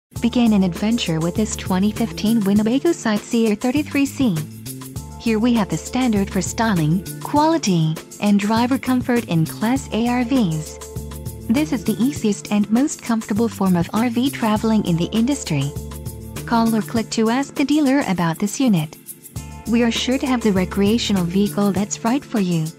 Begin an adventure with this 2015 Winnebago Sightseer 33C. Here we have the standard for styling, quality, and driver comfort in Class A RVs. This is the easiest and most comfortable form of RV traveling in the industry. Call or click to ask the dealer about this unit. We are sure to have the recreational vehicle that's right for you.